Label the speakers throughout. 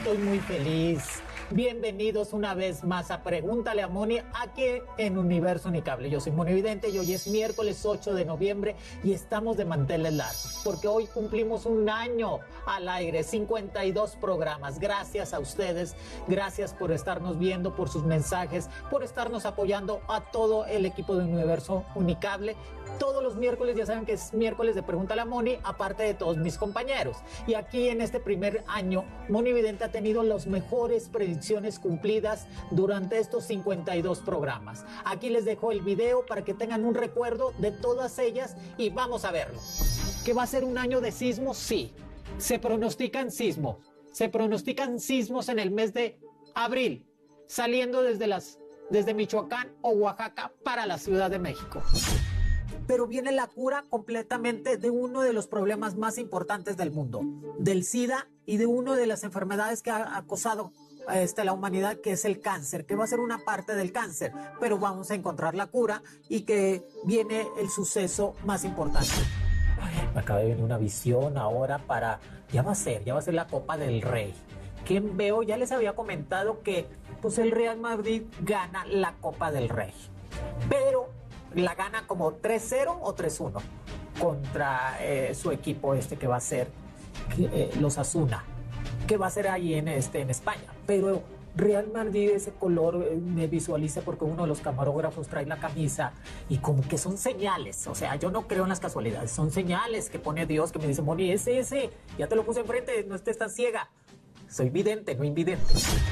Speaker 1: estoy muy feliz. Bienvenidos una vez más a Pregúntale a Moni, aquí en Universo Unicable. Yo soy Moni Vidente y hoy es miércoles 8 de noviembre y estamos de manteles largos, porque hoy cumplimos un año al aire, 52 programas. Gracias a ustedes, gracias por estarnos viendo, por sus mensajes, por estarnos apoyando a todo el equipo de Universo Unicable. Todos los miércoles, ya saben que es miércoles de Pregúntale a Moni, aparte de todos mis compañeros. Y aquí en este primer año, Moni Vidente ha tenido las mejores predicciones cumplidas durante estos 52 programas. Aquí les dejo el video para que tengan un recuerdo de todas ellas y vamos a verlo. ¿Que va a ser un año de sismos? Sí. Se pronostican sismos. Se pronostican sismos en el mes de abril, saliendo desde Michoacán o Oaxaca para la Ciudad de México. Pero viene la cura completamente de uno de los problemas más importantes del mundo, del SIDA y de una de las enfermedades que ha acosado a la humanidad, que es el cáncer, que va a ser una parte del cáncer, pero vamos a encontrar la cura y que viene el suceso más importante. Ay, me acaba de venir una visión ahora ya va a ser la Copa del Rey. Que veo, ya les había comentado que pues el Real Madrid gana la Copa del Rey, pero la gana como 3-0 o 3-1 contra su equipo que va a ser los Asuna, que va a ser ahí en España. Pero Real Madrid, ese color me visualiza porque uno de los camarógrafos trae la camisa y como que son señales. O sea, yo no creo en las casualidades, son señales que pone Dios, que me dice: Moni, ese, ya te lo puse enfrente, no estés tan ciega. Soy vidente, no invidente.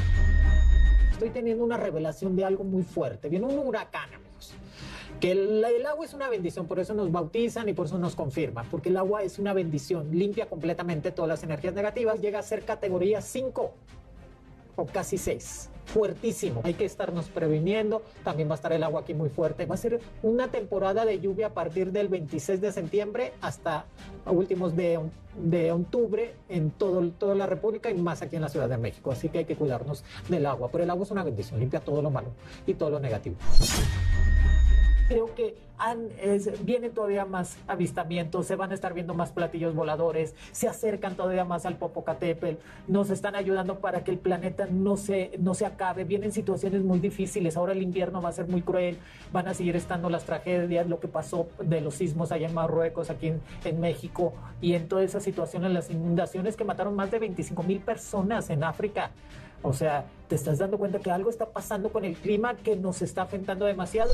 Speaker 1: Estoy teniendo una revelación de algo muy fuerte. Viene un huracán, amigos. Que el agua es una bendición, por eso nos bautizan y por eso nos confirman, porque el agua es una bendición, limpia completamente todas las energías negativas, llega a ser categoría 5 o casi 6, fuertísimo. Hay que estarnos previniendo, también va a estar el agua aquí muy fuerte, va a ser una temporada de lluvia a partir del 26 de septiembre hasta últimos de octubre en toda la República y más aquí en la Ciudad de México, así que hay que cuidarnos del agua, pero el agua es una bendición, limpia todo lo malo y todo lo negativo. Creo que vienen todavía más avistamientos, se van a estar viendo más platillos voladores, se acercan todavía más al Popocatépetl, nos están ayudando para que el planeta no se acabe. Vienen situaciones muy difíciles, ahora el invierno va a ser muy cruel, van a seguir estando las tragedias, lo que pasó de los sismos allá en Marruecos, aquí en México, y en todas esas situaciones, las inundaciones que mataron más de 25,000 personas en África. O sea, te estás dando cuenta que algo está pasando con el clima que nos está afectando demasiado.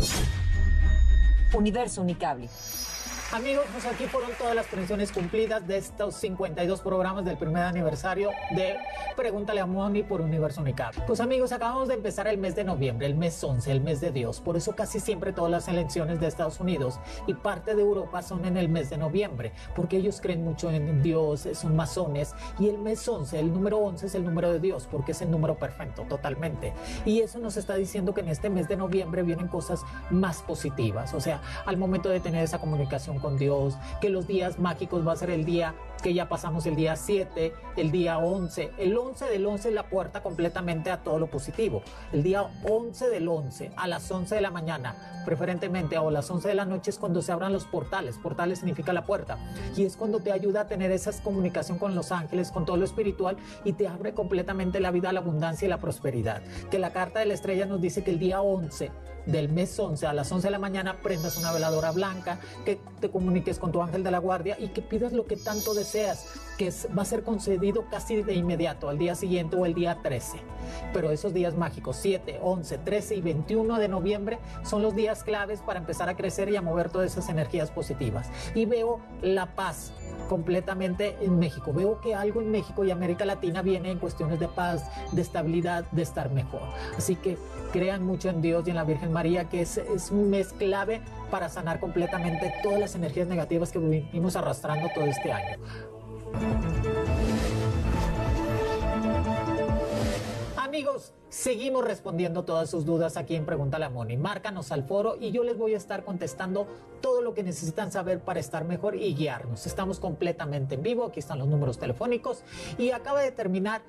Speaker 2: Universo Unicable.
Speaker 1: Amigos, pues aquí fueron todas las predicciones cumplidas de estos 52 programas del primer aniversario de Pregúntale a Moni por Universo Unicable. Pues amigos, acabamos de empezar el mes de noviembre, el mes 11, el mes de Dios. Por eso casi siempre todas las elecciones de Estados Unidos y parte de Europa son en el mes de noviembre, porque ellos creen mucho en Dios, son masones, y el mes 11, el número 11 es el número de Dios, porque es el número perfecto, totalmente. Y eso nos está diciendo que en este mes de noviembre vienen cosas más positivas, o sea, al momento de tener esa comunicación con Dios, que los días mágicos va a ser el día que ya pasamos, el día 7, el día 11. El 11 del 11 es la puerta completamente a todo lo positivo. El día 11 del 11 a las 11 de la mañana, preferentemente, o a las 11 de la noche es cuando se abran los portales. Portales significa la puerta. Y es cuando te ayuda a tener esa comunicación con los ángeles, con todo lo espiritual, y te abre completamente la vida, la abundancia y la prosperidad. Que la carta de la estrella nos dice que el día 11 del mes 11 a las 11 de la mañana prendas una veladora blanca, que te comuniques con tu ángel de la guardia y que pidas lo que tanto deseas, que va a ser concedido casi de inmediato, al día siguiente o el día 13. Pero esos días mágicos, 7, 11, 13 y 21 de noviembre, son los días claves para empezar a crecer y a mover todas esas energías positivas. Y veo la paz completamente en México. Veo que algo en México y América Latina viene en cuestiones de paz, de estabilidad, de estar mejor. Así que crean mucho en Dios y en la Virgen María, que es un mes clave para sanar completamente todas las energías negativas que venimos arrastrando todo este año. Amigos, seguimos respondiendo todas sus dudas aquí en Pregúntale a Moni. Márcanos al foro y yo les voy a estar contestando todo lo que necesitan saber para estar mejor y guiarnos. Estamos completamente en vivo, aquí están los números telefónicos y acaba de terminar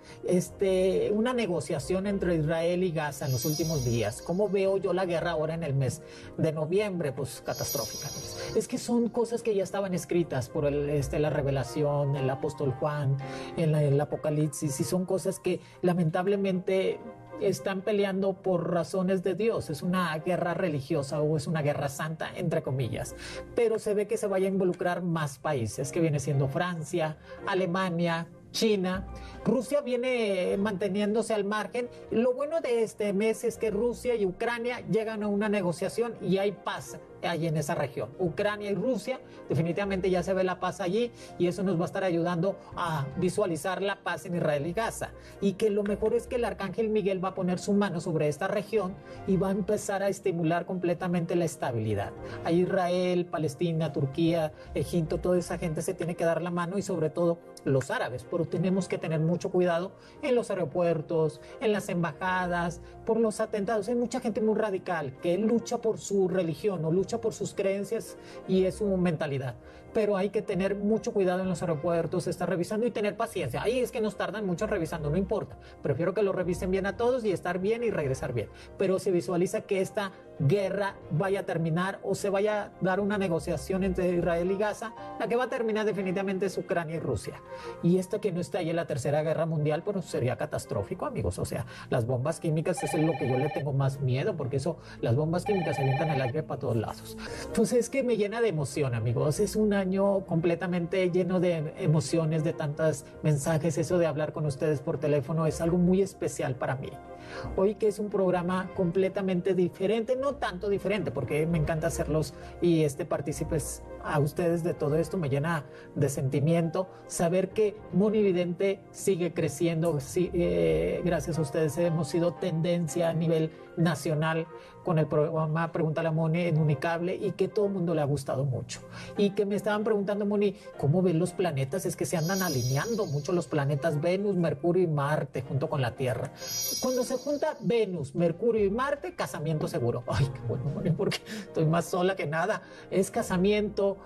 Speaker 1: una negociación entre Israel y Gaza en los últimos días. ¿Cómo veo yo la guerra ahora en el mes de noviembre? Pues catastrófica. Es que son cosas que ya estaban escritas por la revelación, el apóstol Juan, en el Apocalipsis, y son cosas que lamentablemente están peleando por razones de Dios. Es una guerra religiosa o es una guerra santa, entre comillas. Pero se ve que se vaya a involucrar más países, que viene siendo Francia, Alemania, China. Rusia viene manteniéndose al margen. Lo bueno de este mes es que Rusia y Ucrania llegan a una negociación y hay paz allí en esa región. Ucrania y Rusia, definitivamente ya se ve la paz allí y eso nos va a estar ayudando a visualizar la paz en Israel y Gaza. Y que lo mejor es que el arcángel Miguel va a poner su mano sobre esta región y va a empezar a estimular completamente la estabilidad. A Israel, Palestina, Turquía, Egipto, toda esa gente se tiene que dar la mano y sobre todo los árabes, pero tenemos que tener mucho cuidado en los aeropuertos, en las embajadas, por los atentados. Hay mucha gente muy radical que lucha por su religión o lucha por sus creencias y es su mentalidad. Pero hay que tener mucho cuidado en los aeropuertos, estar revisando y tener paciencia. Ahí es que nos tardan mucho revisando, no importa. Prefiero que lo revisen bien a todos y estar bien y regresar bien. Pero se visualiza que esta guerra vaya a terminar o se vaya a dar una negociación entre Israel y Gaza. La que va a terminar definitivamente es Ucrania y Rusia. Y esta que no está ahí en la Tercera Guerra Mundial, pues sería catastrófico, amigos. O sea, las bombas químicas es lo que yo le tengo más miedo, porque las bombas químicas se avientan el aire para todos lados. Pues es que me llena de emoción, amigos. Es un año completamente lleno de emociones, de tantos mensajes. Eso de hablar con ustedes por teléfono es algo muy especial para mí. Hoy que es un programa completamente diferente, no tanto diferente, porque me encanta hacerlos y partícipes a ustedes de todo esto, me llena de sentimiento saber que Moni Vidente sigue creciendo. Sí, gracias a ustedes hemos sido tendencia a nivel nacional con el programa Pregúntale a Moni en Unicable y que todo el mundo le ha gustado mucho. Y que me estaban preguntando, Moni, ¿cómo ven los planetas? Es que se andan alineando mucho los planetas Venus, Mercurio y Marte junto con la Tierra. Cuando se junta Venus, Mercurio y Marte, casamiento seguro. Ay, qué bueno, Moni, porque estoy más sola que nada. Es casamiento,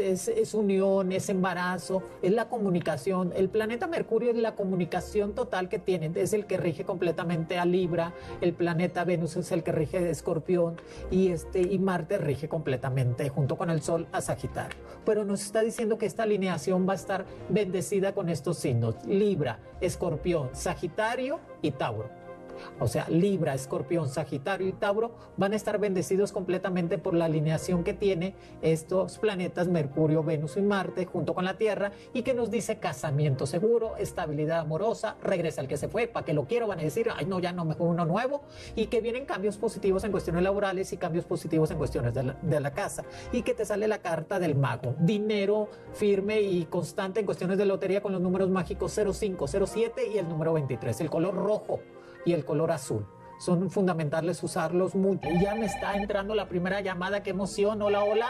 Speaker 1: es unión, es embarazo, es la comunicación. El planeta Mercurio es la comunicación total que tienen, es el que rige completamente a Libra. El planeta Venus es el que rige a Escorpión y Marte rige completamente junto con el Sol a Sagitario. Pero nos está diciendo que esta alineación va a estar bendecida con estos signos: Libra, Escorpión, Sagitario y Tauro. O sea, Libra, Escorpión, Sagitario y Tauro van a estar bendecidos completamente por la alineación que tiene estos planetas Mercurio, Venus y Marte junto con la Tierra, y que nos dice casamiento seguro, estabilidad amorosa, regresa el que se fue, para que lo quiero, van a decir, ay no, ya no, mejor uno nuevo, y que vienen cambios positivos en cuestiones laborales y cambios positivos en cuestiones de la casa, y que te sale la carta del mago, dinero firme y constante en cuestiones de lotería con los números mágicos 05, 07 y el número 23, el color rojo y el color azul. Son fundamentales usarlos mucho. Y ya me está entrando la primera llamada. ¡Qué emoción! Hola, hola.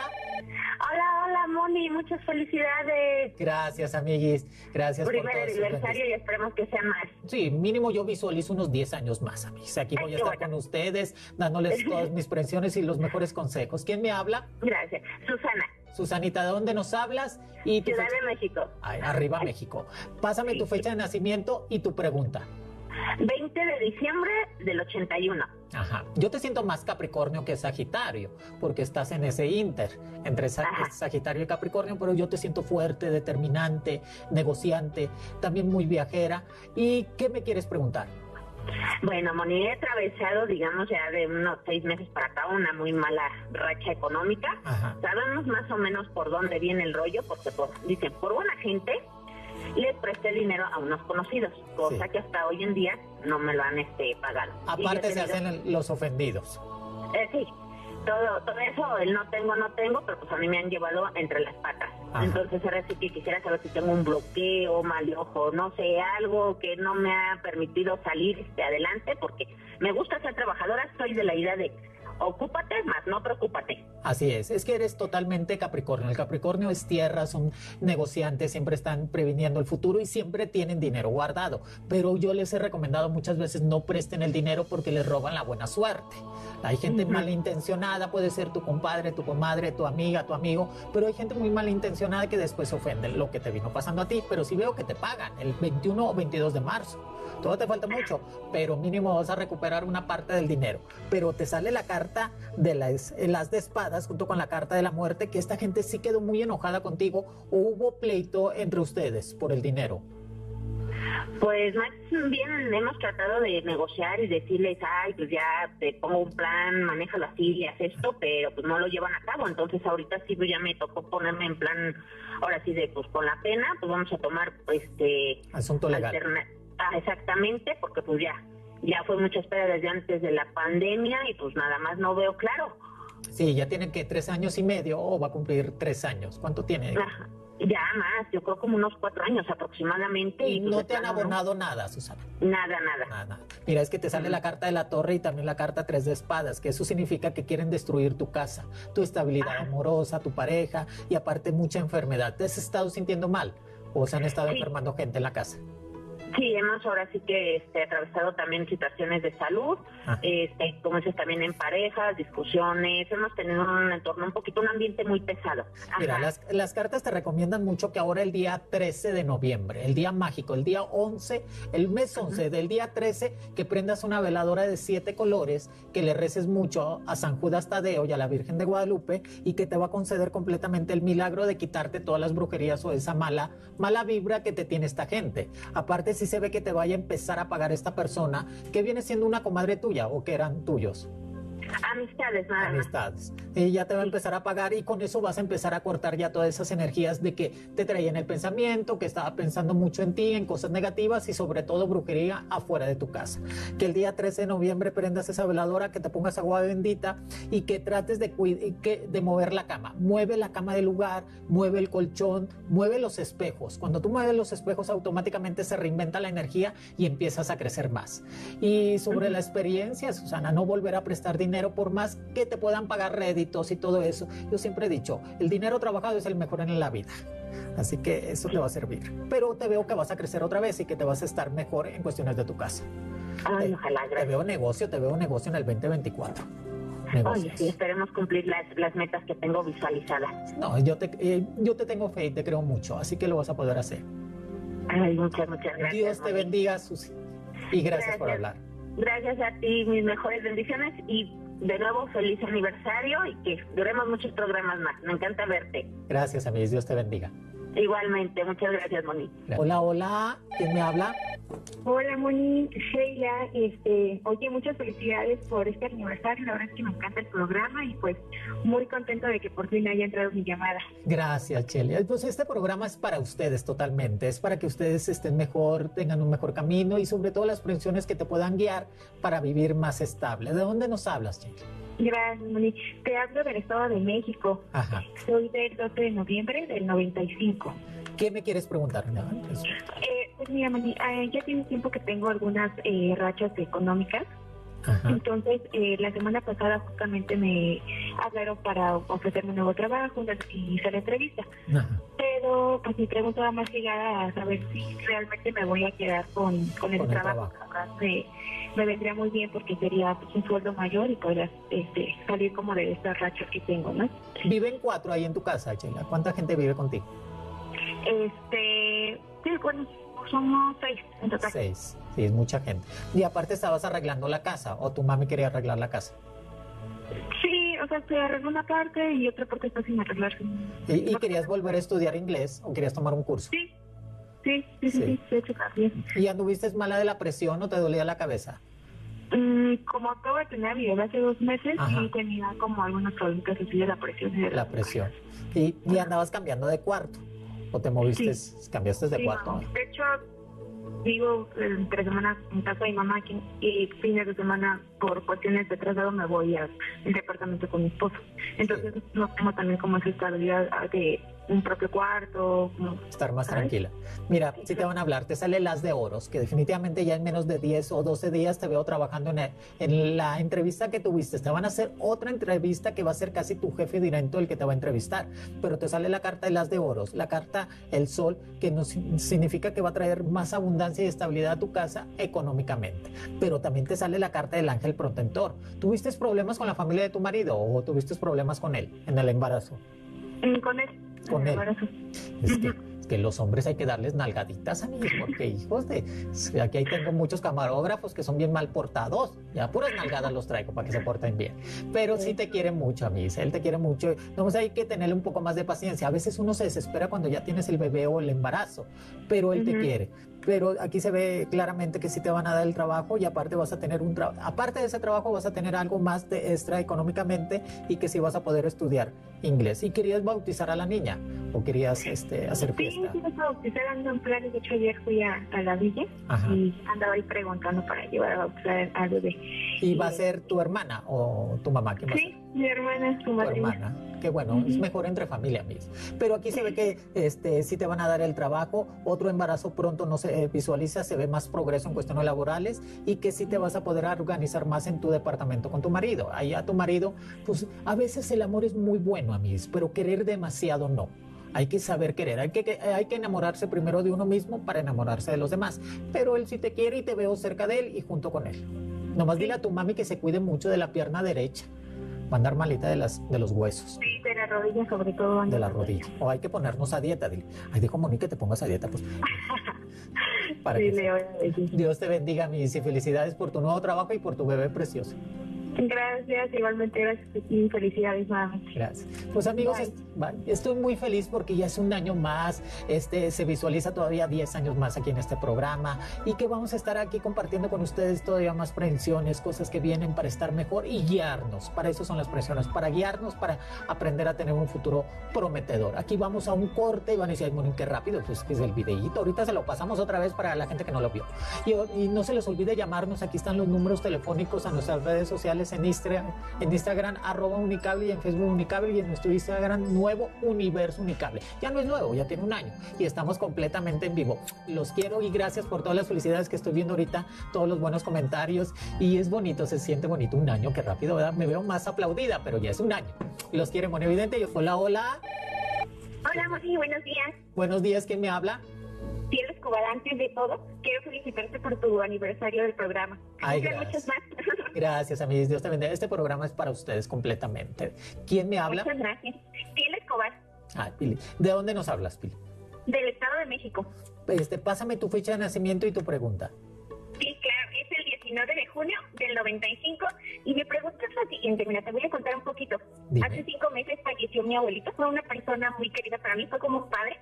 Speaker 3: Hola, hola, Moni. Muchas felicidades.
Speaker 1: Gracias, amiguis. Gracias por
Speaker 3: primer aniversario y esperemos que sea más.
Speaker 1: Sí, mínimo yo visualizo unos 10 años más, amigos. Aquí voy a estar con ustedes, dándoles todas mis presiones y los mejores consejos. ¿Quién me habla?
Speaker 3: Gracias. Susana.
Speaker 1: Susanita, ¿de dónde nos hablas? Y
Speaker 3: Ciudad de México.
Speaker 1: Ay, arriba México. Pásame tu fecha de nacimiento y tu pregunta.
Speaker 3: 20 de diciembre del 81.
Speaker 1: Ajá. Yo te siento más Capricornio que Sagitario, porque estás en ese inter entre Sagitario y Capricornio, pero yo te siento fuerte, determinante, negociante, también muy viajera. ¿Y qué me quieres preguntar?
Speaker 3: Bueno, Moni, he atravesado, digamos, ya de unos 6 meses para acá una muy mala racha económica.
Speaker 1: Ajá.
Speaker 3: Sabemos más o menos por dónde viene el rollo, porque dicen, por buena gente les presté dinero a unos conocidos, cosa que hasta hoy en día no me lo han pagado.
Speaker 1: Aparte se hacen los ofendidos.
Speaker 3: Sí, todo eso, el no tengo, pero pues a mí me han llevado entre las patas. Ajá. Entonces ahora sí que quisiera saber si tengo un bloqueo, mal de ojo, no sé, algo que no me ha permitido salir adelante, porque me gusta ser trabajadora, soy de la idea de ocúpate más, no preocúpate.
Speaker 1: Así es que eres totalmente Capricornio. El Capricornio es tierra, son negociantes, siempre están previniendo el futuro y siempre tienen dinero guardado. Pero yo les he recomendado muchas veces no presten el dinero porque les roban la buena suerte. Hay gente malintencionada, puede ser tu compadre, tu comadre, tu amiga, tu amigo, pero hay gente muy malintencionada que después ofende lo que te vino pasando a ti. Pero sí veo que te pagan el 21 o 22 de marzo. Todo te falta mucho, pero mínimo vas a recuperar una parte del dinero. Pero te sale la carta de las de espadas junto con la carta de la muerte, que esta gente sí quedó muy enojada contigo o hubo pleito entre ustedes por el dinero.
Speaker 3: Pues más bien hemos tratado de negociar y decirles, ay, pues ya te pongo un plan, manéjalo así y haz esto, pero pues no lo llevan a cabo. Entonces ahorita sí pues ya me tocó ponerme en plan, ahora sí de pues con la pena, pues vamos a tomar
Speaker 1: asunto legal.
Speaker 3: Exactamente, porque pues ya fue mucha espera desde antes de la pandemia y pues nada más no veo claro.
Speaker 1: Sí, ya tiene que 3 años y medio o va a cumplir 3 años. ¿Cuánto tiene?
Speaker 3: Ya más, yo creo como unos 4 años aproximadamente.
Speaker 1: Y no te han abonado nada, Susana.
Speaker 3: Nada.
Speaker 1: Mira, es que te sale la carta de la torre y también la carta 3 de espadas, que eso significa que quieren destruir tu casa, tu estabilidad amorosa, tu pareja y aparte mucha enfermedad. ¿Te has estado sintiendo mal o se han estado enfermando gente en la casa?
Speaker 3: Sí, hemos ahora sí que atravesado también situaciones de salud, como dices, también en parejas, discusiones, hemos tenido un entorno un ambiente muy pesado.
Speaker 1: Mira, las cartas te recomiendan mucho que ahora el día 13 de noviembre, el día mágico, el día 11, el mes 11 del día 13, que prendas una veladora de 7 colores, que le reces mucho a San Judas Tadeo y a la Virgen de Guadalupe y que te va a conceder completamente el milagro de quitarte todas las brujerías o esa mala vibra que te tiene esta gente. Aparte, si se ve que te vaya a empezar a pagar esta persona que viene siendo una comadre tuya o que eran tuyos.
Speaker 3: Amistades, nada más.
Speaker 1: Amistades. Y ya te va a empezar a pagar y con eso vas a empezar a cortar ya todas esas energías de que te traían el pensamiento, que estaba pensando mucho en ti, en cosas negativas y sobre todo brujería afuera de tu casa. Que el día 13 de noviembre prendas esa veladora, que te pongas agua bendita y que trates de mover la cama. Mueve la cama del lugar, mueve el colchón, mueve los espejos. Cuando tú mueves los espejos automáticamente se reinventa la energía y empiezas a crecer más. Y sobre la experiencia, Susana, no volver a prestar dinero por más que te puedan pagar réditos y todo eso. Yo siempre he dicho, el dinero trabajado es el mejor en la vida. Así que eso te va a servir. Pero te veo que vas a crecer otra vez y que te vas a estar mejor en cuestiones de tu casa.
Speaker 3: Ay, ojalá, gracias.
Speaker 1: Te veo negocio en el 2024.
Speaker 3: Oye, sí, esperemos cumplir las metas que tengo visualizadas.
Speaker 1: No, yo te tengo fe y te creo mucho, así que lo vas a poder hacer.
Speaker 3: Ay, muchas gracias.
Speaker 1: Dios te bendiga, Susi. Y gracias por hablar.
Speaker 3: Gracias a ti, mis mejores bendiciones y de nuevo feliz aniversario y que duremos muchos programas más. Me encanta verte.
Speaker 1: Gracias, amigos. Dios te bendiga.
Speaker 3: Igualmente, muchas gracias, Moni.
Speaker 1: Hola, ¿quién me habla?
Speaker 4: Hola, Moni, Sheila, oye, muchas felicidades por este aniversario, la verdad es que me encanta el programa y pues muy contenta de que por fin haya entrado mi llamada.
Speaker 1: Gracias, Cheli. Pues este programa es para ustedes totalmente, es para que ustedes estén mejor, tengan un mejor camino y sobre todo las presiones que te puedan guiar para vivir más estable. ¿De dónde nos hablas, Cheli?
Speaker 4: Gracias, Moni. Te hablo del Estado de México.
Speaker 1: Ajá.
Speaker 4: Soy del 12 de noviembre del 95.
Speaker 1: ¿Qué me quieres preguntar?
Speaker 4: Pues mira, Moni, ya tiene tiempo que tengo algunas rachas económicas. Ajá. Entonces, la semana pasada justamente me hablaron para ofrecerme un nuevo trabajo y hacer la entrevista. Ajá. Pero pues mi pregunta va más llegada a saber si realmente me voy a quedar con el trabajo. Me vendría muy bien porque sería pues, un sueldo mayor y podría salir como de estas rachas que tengo, ¿no?
Speaker 1: ¿Viven 4 ahí en tu casa, Sheila? ¿Cuánta gente vive contigo?
Speaker 4: Sí, bueno, somos 6 en total.
Speaker 1: 6, sí, es mucha gente. Y aparte estabas arreglando la casa, o tu mami quería arreglar la casa.
Speaker 4: Sí, o sea, se arregló una parte y otra parte está sin arreglarse.
Speaker 1: ¿Y querías volver a estudiar inglés o querías tomar un curso?
Speaker 4: Sí, de hecho también.
Speaker 1: ¿Y anduviste mala de la presión o te dolía la cabeza?
Speaker 4: Como acabo de tener a mi bebé hace 2 meses,
Speaker 1: ajá,
Speaker 4: sí tenía como algunos problemas así de la presión.
Speaker 1: La presión. ¿Y andabas cambiando de cuarto? ¿O te moviste, cambiaste de cuarto?
Speaker 4: No. De hecho, vivo entre semanas en casa de mi mamá y fines de semana por cuestiones de traslado me voy al departamento con mi esposo. Entonces no tengo también como esa estabilidad de un propio cuarto.
Speaker 1: Estar más
Speaker 4: ¿sabes?
Speaker 1: tranquila. Mira, si te van a hablar, te sale el as de oros, que definitivamente ya en menos de 10 o 12 días te veo trabajando en la entrevista que tuviste. Te van a hacer otra entrevista que va a ser casi tu jefe directo el que te va a entrevistar. Pero te sale la carta el as de oros, la carta el sol, que nos significa que va a traer más abundancia y estabilidad a tu casa económicamente. Pero también te sale la carta del ángel protector. ¿Tuviste problemas con la familia de tu marido o tuviste problemas con él en el embarazo?
Speaker 4: Con él.
Speaker 1: Con él. Es que los hombres hay que darles nalgaditas, amigos, porque hijos de... Aquí ahí tengo muchos camarógrafos que son bien mal portados. Ya puras nalgadas los traigo para que se porten bien. Pero sí te quiere mucho, amigos. Él te quiere mucho. Entonces hay que tenerle un poco más de paciencia. A veces uno se desespera cuando ya tienes el bebé o el embarazo, pero él te quiere. Pero aquí se ve claramente que sí te van a dar el trabajo y aparte vas a tener aparte de ese trabajo vas a tener algo más de extra económicamente y que sí vas a poder estudiar inglés. ¿Y querías bautizar a la niña o querías hacer fiesta?
Speaker 4: Sí, bautizar, ando en planes. De hecho, ayer fui a la villa. Ajá. Y andaba ahí preguntando para llevar a bautizar al bebé.
Speaker 1: ¿Y va a ser tu hermana o tu mamá? ¿Quién va a ser?
Speaker 4: Mi hermana, tu
Speaker 1: hermana. Qué bueno, es mejor entre familia, amigos. Pero aquí se ve que sí te van a dar el trabajo, otro embarazo pronto no se visualiza, se ve más progreso en cuestiones laborales y que sí te vas a poder organizar más en tu departamento con tu marido. Ahí a tu marido, pues a veces el amor es muy bueno, amigos, pero querer demasiado no. Hay que saber querer, hay que enamorarse primero de uno mismo para enamorarse de los demás. Pero él sí te quiere y te veo cerca de él y junto con él. Nomás dile a tu mami que se cuide mucho de la pierna derecha. Va a andar malita de los huesos.
Speaker 4: Sí, de la rodilla sobre todo.
Speaker 1: De la rodilla. O hay que ponernos a dieta. Dile, ay, dijo Moni que te pongas a dieta. Pues, para
Speaker 4: sí,
Speaker 1: que Dios te bendiga, mis y felicidades por tu nuevo trabajo y por tu bebé precioso.
Speaker 4: Gracias, igualmente gracias y felicidades nuevamente.
Speaker 1: Gracias. Pues amigos, estoy muy feliz porque ya es un año más, se visualiza todavía 10 años más aquí en este programa y que vamos a estar aquí compartiendo con ustedes todavía más prevenciones, cosas que vienen para estar mejor y guiarnos. Para eso son las prevenciones, para guiarnos, para aprender a tener un futuro prometedor. Aquí vamos a un corte y van a decir, ay, Moni, qué rápido, pues que es el videíto. Ahorita se lo pasamos otra vez para la gente que no lo vio. Y no se les olvide llamarnos, aquí están los números telefónicos a nuestras redes sociales en Instagram @unicable y en Facebook Unicable y en nuestro Instagram nuevo Universo Unicable. Ya no es nuevo, ya tiene un año y estamos completamente en vivo. Los quiero y gracias por todas las felicidades que estoy viendo ahorita, todos los buenos comentarios y es bonito, se siente bonito un año, qué rápido, ¿verdad? Me veo más aplaudida, pero ya es un año. Los quiero, Moni Vidente. Hola, hola.
Speaker 3: Hola, Moni, buenos días.
Speaker 1: Buenos días, ¿quién me habla?
Speaker 3: Cielo Escobar, antes de todo, quiero felicitarte por tu aniversario del programa.
Speaker 1: Ay, gracias. Muchos más. Gracias, amigos. Dios te bendiga. Este programa es para ustedes completamente. ¿Quién me habla?
Speaker 3: Muchas gracias. Cielo Escobar.
Speaker 1: Ah, Pili. ¿De dónde nos hablas, Pili?
Speaker 3: Del Estado de México.
Speaker 1: Pásame tu fecha de nacimiento y tu pregunta.
Speaker 3: Sí, claro. Es el 19 de junio del 95 y mi pregunta es la siguiente. Mira, te voy a contar un poquito. Dime. Hace 5 meses falleció mi abuelito. Fue una persona muy querida para mí. Fue como un padre.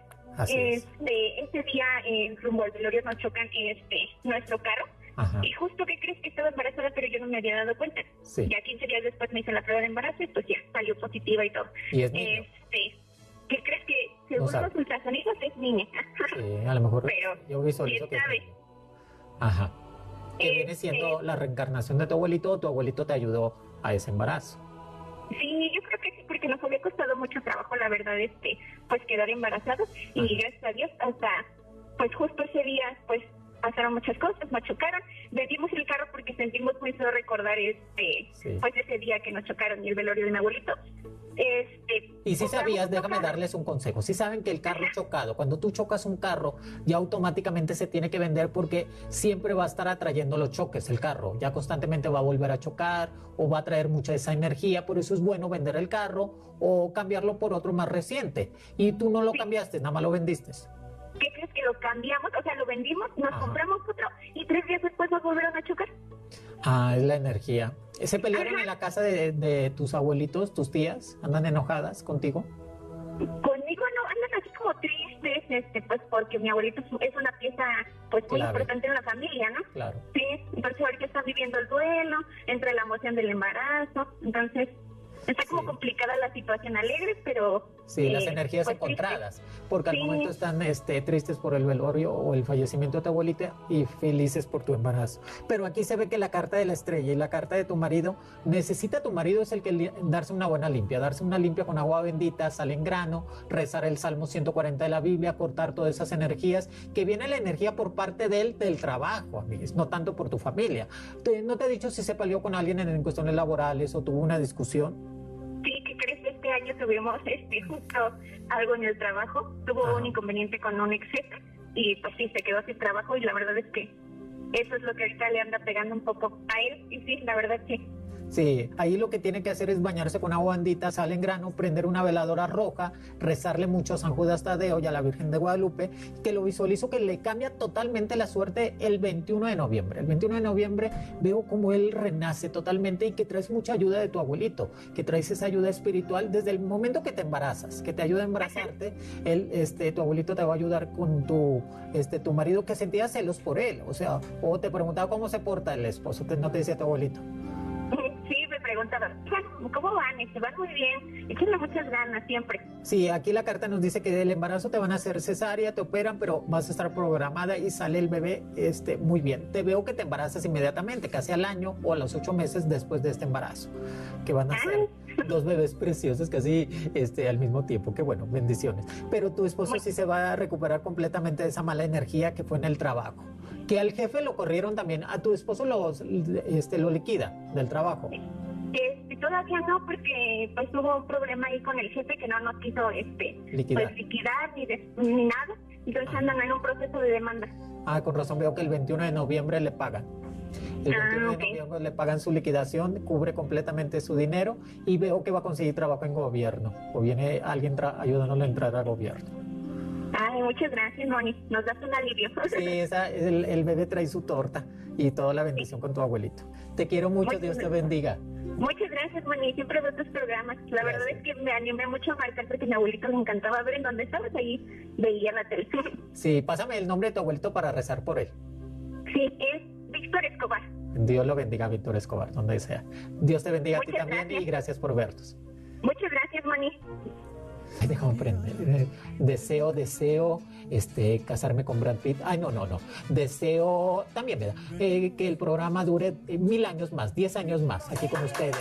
Speaker 3: Ese día rumbo al velorio nos chocan nuestro carro.
Speaker 1: Ajá.
Speaker 3: Y justo que crees que estaba embarazada, pero yo no me había dado cuenta.
Speaker 1: Sí.
Speaker 3: Ya 15 días después me hice la prueba de embarazo y pues ya salió positiva y todo.
Speaker 1: ¿Y es niño?
Speaker 3: ¿Qué crees que según los ultrasonidos es niña?
Speaker 1: Sí, a lo mejor
Speaker 3: pero
Speaker 1: yo visualizo que
Speaker 3: sabe.
Speaker 1: Ajá. Que viene siendo la reencarnación de tu abuelito o tu abuelito te ayudó a ese embarazo.
Speaker 3: Sí, yo creo que sí, porque nos había costado mucho trabajo, la verdad, pues quedar embarazados y gracias a Dios hasta, pues justo ese día, pues pasaron muchas cosas, nos chocaron, vendimos el carro porque sentimos muy feo recordar pues ese día que nos chocaron y el velorio de mi abuelito.
Speaker 1: Y si sabías, déjame darles un consejo. Si saben que el carro chocado, cuando tú chocas un carro, ya automáticamente se tiene que vender porque siempre va a estar atrayendo los choques el carro. Ya constantemente va a volver a chocar o va a traer mucha esa energía. Por eso es bueno vender el carro o cambiarlo por otro más reciente. Y tú no lo cambiaste, nada más lo vendiste.
Speaker 3: ¿Qué crees que lo cambiamos? O sea, lo vendimos, nos compramos otro y 3 días después nos volvieron a chocar.
Speaker 1: Ah, es la energía. ¿Se pelearon en la casa de tus abuelitos, tus tías? ¿Andan enojadas contigo?
Speaker 3: Conmigo no, andan así como tristes, pues porque mi abuelito es una pieza pues muy importante en la familia, ¿no?
Speaker 1: Claro.
Speaker 3: Sí, entonces ahorita están viviendo el duelo, entre la emoción del embarazo, entonces
Speaker 4: Está como complicada la situación, alegre, pero...
Speaker 1: Sí, las energías
Speaker 4: pues,
Speaker 1: encontradas,
Speaker 4: triste.
Speaker 1: porque al momento están tristes por el velorio o el fallecimiento de tu abuelita y felices por tu embarazo. Pero aquí se ve que la carta de la estrella y la carta de tu marido, necesita tu marido es el que darse una buena limpia, darse una limpia con agua bendita, sal en grano, rezar el Salmo 140 de la Biblia, cortar todas esas energías, que viene la energía por parte de él del trabajo, amigos, no tanto por tu familia. ¿No te he dicho si se peleó con alguien en cuestiones laborales o tuvo una discusión?
Speaker 4: Sí, ¿qué crees? Este año tuvimos justo algo en el trabajo. Tuvo un inconveniente con un ex jefe y pues sí, se quedó sin trabajo y la verdad es que eso es lo que ahorita le anda pegando un poco a él y sí, la verdad sí.
Speaker 1: Sí, ahí lo que tiene que hacer es bañarse con agua bendita, sal en grano, prender una veladora roja, rezarle mucho a San Judas Tadeo y a la Virgen de Guadalupe, que lo visualizo que le cambia totalmente la suerte el 21 de noviembre. El 21 de noviembre veo como él renace totalmente y que traes mucha ayuda de tu abuelito, que traes esa ayuda espiritual desde el momento que te embarazas, que te ayuda a embarazarte. Tu abuelito te va a ayudar con tu marido, que sentía celos por él, o sea, o te preguntaba cómo se porta el esposo, no te decía tu abuelito.
Speaker 4: Sí, me preguntaba, ¿cómo van? Se van muy bien, échenle muchas ganas siempre.
Speaker 1: Sí, aquí la carta nos dice que del embarazo te van a hacer cesárea, te operan, pero vas a estar programada y sale el bebé muy bien. Te veo que te embarazas inmediatamente, casi al año o a los 8 meses después de este embarazo, que van a ser 2 bebés preciosos casi al mismo tiempo. Que bueno, bendiciones. Pero tu esposo sí se va a recuperar completamente de esa mala energía que fue en el trabajo. Que al jefe lo corrieron también, a tu esposo lo liquida del trabajo.
Speaker 4: Todavía no, porque pues hubo un problema ahí con el jefe que no nos quiso liquidar ni nada, entonces andan en un proceso de demanda.
Speaker 1: Con razón veo que el 21 de noviembre le pagan. El 21 de noviembre le pagan su liquidación, cubre completamente su dinero y veo que va a conseguir trabajo en gobierno o viene alguien ayudándole a entrar al gobierno.
Speaker 4: Ay, muchas gracias, Moni. Nos das un alivio.
Speaker 1: Sí, el bebé trae su torta y toda la bendición con tu abuelito. Te quiero mucho, Dios te bendiga.
Speaker 4: Muchas gracias, Moni. Siempre veo tus programas. La verdad es que me animé mucho a marcar porque a mi abuelito le encantaba ver en dónde estabas ahí. Veía la televisión.
Speaker 1: Sí, pásame el nombre de tu abuelito para rezar por él.
Speaker 4: Sí, es Víctor Escobar.
Speaker 1: Dios lo bendiga, Víctor Escobar, donde sea. Dios te bendiga a ti también
Speaker 4: gracias.
Speaker 1: Y gracias por vernos.
Speaker 4: Muchas gracias, Moni.
Speaker 1: Déjame aprender. Deseo casarme con Brad Pitt. Ay, no. Deseo, también me da, que el programa dure 1000 años más, 10 años más, aquí con ustedes.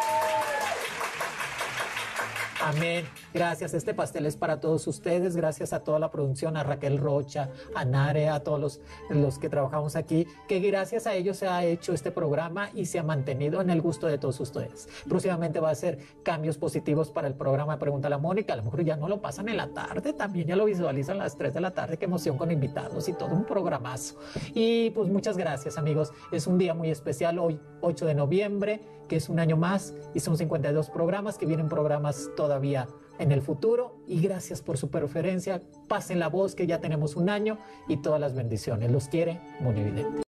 Speaker 1: Amén. Gracias. Este pastel es para todos ustedes. Gracias a toda la producción, a Raquel Rocha, a Nare, a todos los que trabajamos aquí, que gracias a ellos se ha hecho este programa y se ha mantenido en el gusto de todos ustedes. Próximamente va a ser cambios positivos para el programa Pregúntale a Mónica. A lo mejor ya no lo pasan en la tarde, también ya lo visualizan a las 3 de la tarde. Qué emoción con invitados y todo un programazo. Y pues muchas gracias, amigos. Es un día muy especial hoy, 8 de noviembre, que es un año más y son 52 programas, que vienen programas todavía en el futuro. Y gracias por su preferencia. Pasen la voz que ya tenemos un año y todas las bendiciones. Los quiere Monividente.